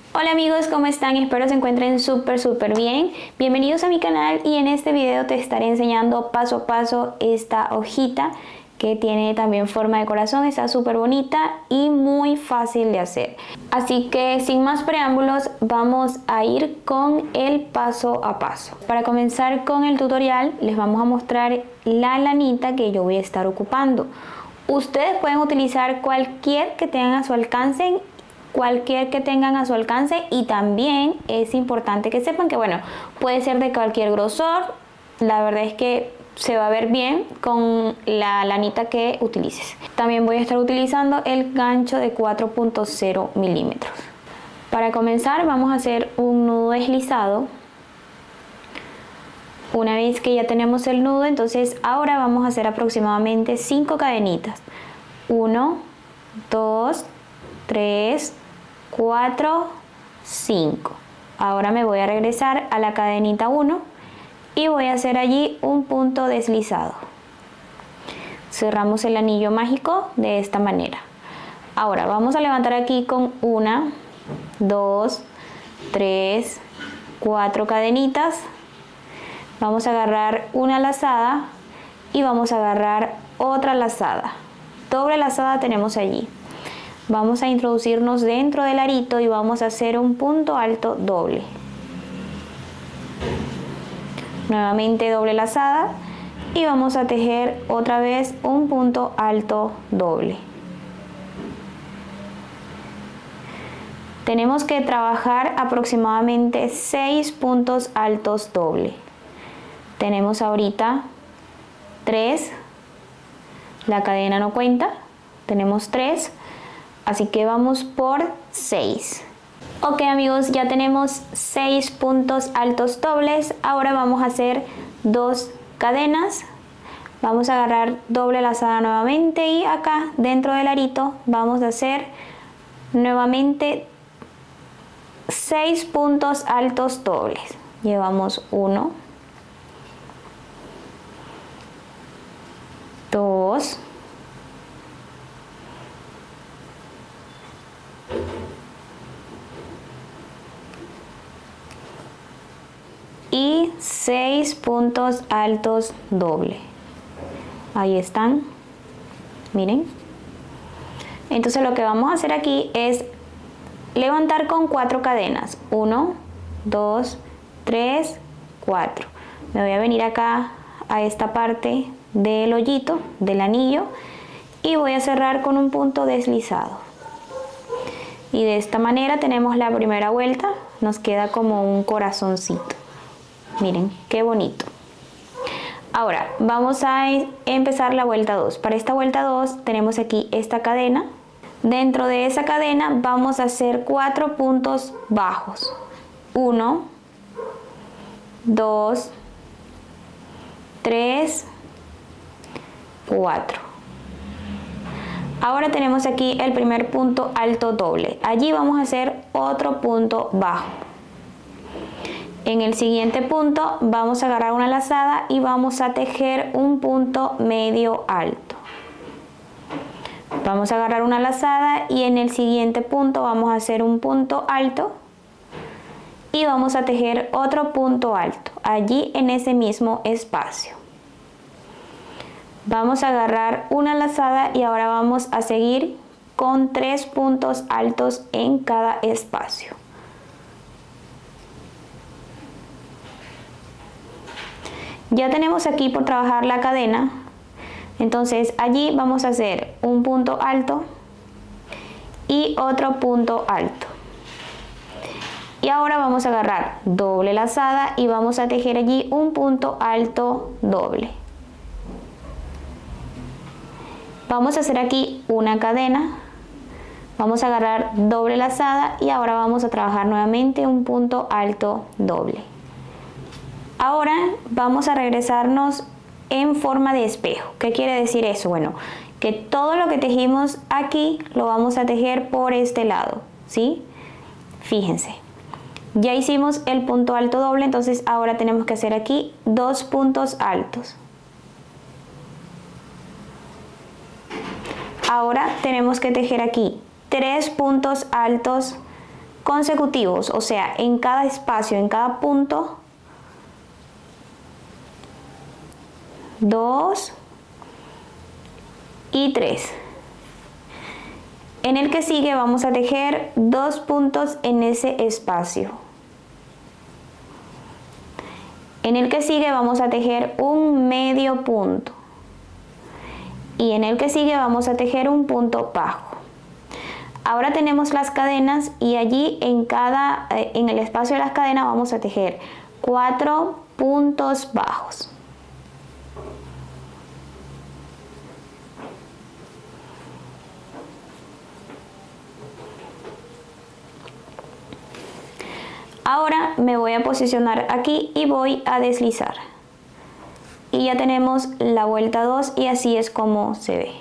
Hola amigos, ¿cómo están? Espero se encuentren súper bien. Bienvenidos a mi canal y en este video te estaré enseñando paso a paso esta hojita que tiene también forma de corazón. Está súper bonita y muy fácil de hacer. Así que sin más preámbulos vamos a ir con el paso a paso. Para comenzar con el tutorial les vamos a mostrar la lanita que yo voy a estar ocupando. Ustedes pueden utilizar cualquier que tengan a su alcance y también es importante que sepan que bueno, puede ser de cualquier grosor. La verdad es que se va a ver bien con la lanita que utilices. También voy a estar utilizando el gancho de 4.0 milímetros. Para comenzar vamos a hacer un nudo deslizado. Una vez que ya tenemos el nudo, entonces ahora vamos a hacer aproximadamente 5 cadenitas. 1, 2, 3, 4, 5. Ahora me voy a regresar a la cadenita 1 y voy a hacer allí un punto deslizado. Cerramos el anillo mágico de esta manera. Ahora vamos a levantar aquí con 1, 2, 3, 4 cadenitas. Vamos a agarrar una lazada y vamos a agarrar otra lazada. Doble lazada tenemos allí. Vamos a introducirnos dentro del arito y vamos a hacer un punto alto doble. Nuevamente doble lazada y vamos a tejer otra vez un punto alto doble. Tenemos que trabajar aproximadamente 6 puntos altos doble. Tenemos ahorita 3, la cadena no cuenta, tenemos 3. Así que vamos por 6. Ok amigos, ya tenemos 6 puntos altos dobles. Ahora vamos a hacer 2 cadenas. Vamos a agarrar doble lazada nuevamente y acá dentro del arito vamos a hacer nuevamente 6 puntos altos dobles. Llevamos 1, 2, y 6 puntos altos doble. Ahí están, miren. Entonces lo que vamos a hacer aquí es levantar con 4 cadenas. 1, 2, 3, 4. Me voy a venir acá a esta parte del hoyito del anillo y voy a cerrar con un punto deslizado. Y de esta manera tenemos la primera vuelta. Nos queda como un corazoncito. Miren, qué bonito. Ahora, vamos a empezar la vuelta 2. Para esta vuelta 2 tenemos aquí esta cadena. Dentro de esa cadena vamos a hacer 4 puntos bajos. 1, 2, 3, 4. Ahora tenemos aquí el primer punto alto doble. Allí vamos a hacer otro punto bajo. En el siguiente punto vamos a agarrar una lazada y vamos a tejer un punto medio alto. Vamos a agarrar una lazada y en el siguiente punto vamos a hacer un punto alto y vamos a tejer otro punto alto allí en ese mismo espacio. Vamos a agarrar una lazada y ahora vamos a seguir con 3 puntos altos en cada espacio. Ya tenemos aquí por trabajar la cadena, entonces allí vamos a hacer un punto alto y otro punto alto. Y ahora vamos a agarrar doble lazada y vamos a tejer allí un punto alto doble. Vamos a hacer aquí una cadena, vamos a agarrar doble lazada y ahora vamos a trabajar nuevamente un punto alto doble. Ahora vamos a regresarnos en forma de espejo. ¿Qué quiere decir eso? Bueno, que todo lo que tejimos aquí lo vamos a tejer por este lado, ¿sí? Fíjense, ya hicimos el punto alto doble, entonces ahora tenemos que hacer aquí 2 puntos altos. Ahora tenemos que tejer aquí 3 puntos altos consecutivos, o sea, en cada espacio, en cada punto, 2 y 3. En el que sigue vamos a tejer 2 puntos en ese espacio. En el que sigue vamos a tejer un medio punto. Y en el que sigue vamos a tejer un punto bajo. Ahora tenemos las cadenas y allí en el espacio de las cadenas vamos a tejer 4 puntos bajos. Ahora me voy a posicionar aquí y voy a deslizar. Y ya tenemos la vuelta 2 y así es como se ve.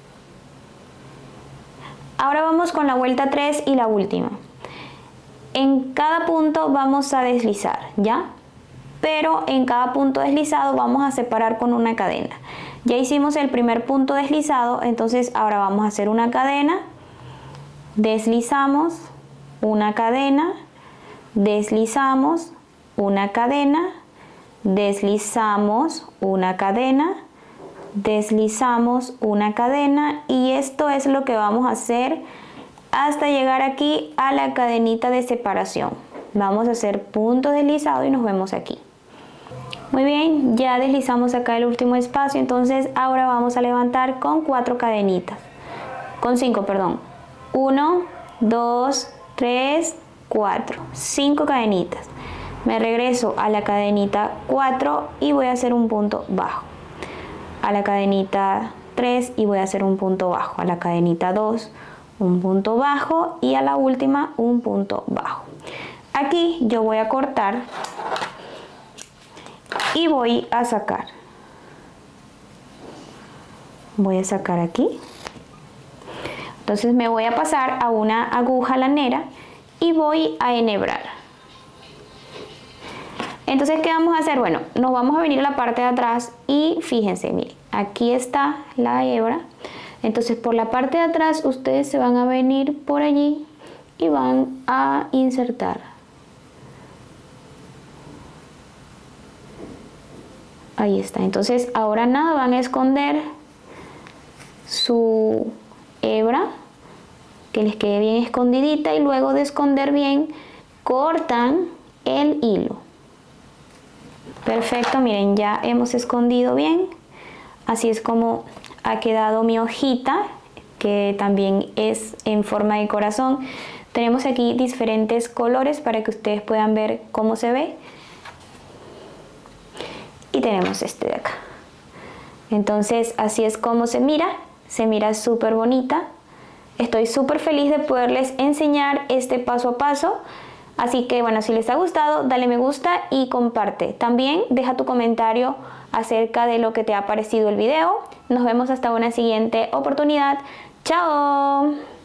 Ahora vamos con la vuelta 3 y la última. En cada punto vamos a deslizar, ¿ya? Pero en cada punto deslizado vamos a separar con una cadena. Ya hicimos el primer punto deslizado, entonces ahora vamos a hacer una cadena, deslizamos, una cadena, deslizamos, una cadena, deslizamos, una cadena, deslizamos, una cadena, y esto es lo que vamos a hacer hasta llegar aquí a la cadenita de separación. Vamos a hacer punto deslizado y nos vemos aquí. Muy bien, ya deslizamos acá el último espacio, entonces ahora vamos a levantar con 4 cadenitas, con 5, perdón. 1, 2, 3, 4, 5 cadenitas. Me regreso a la cadenita 4 y voy a hacer un punto bajo. A la cadenita 3 y voy a hacer un punto bajo. A la cadenita 2 un punto bajo y a la última un punto bajo. Aquí yo voy a cortar y voy a sacar. Voy a sacar aquí. Entonces me voy a pasar a una aguja lanera y voy a enhebrar. Entonces, ¿qué vamos a hacer? Bueno, nos vamos a venir a la parte de atrás y fíjense, miren, aquí está la hebra. Entonces, por la parte de atrás ustedes se van a venir por allí y van a insertar. Ahí está. Entonces, ahora nada, van a esconder su hebra, que les quede bien escondidita, y luego de esconder bien, cortan el hilo. Perfecto, miren, ya hemos escondido bien. Así es como ha quedado mi hojita, que también es en forma de corazón. Tenemos aquí diferentes colores para que ustedes puedan ver cómo se ve. Y tenemos este de acá. Entonces, así es como se mira súper bonita. Estoy súper feliz de poderles enseñar este paso a paso. Así que bueno, si les ha gustado, dale me gusta y comparte. También deja tu comentario acerca de lo que te ha parecido el video. Nos vemos hasta una siguiente oportunidad. ¡Chao!